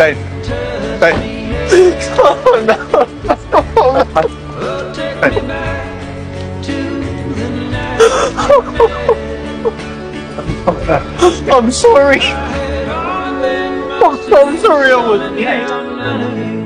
Dave. Oh no. I'm sorry. I'm sorry I was